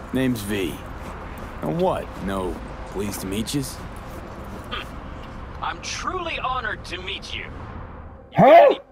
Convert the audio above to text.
Name's V. And what? No, pleased to meet yous? I'm truly honored to meet you. You got Huh? any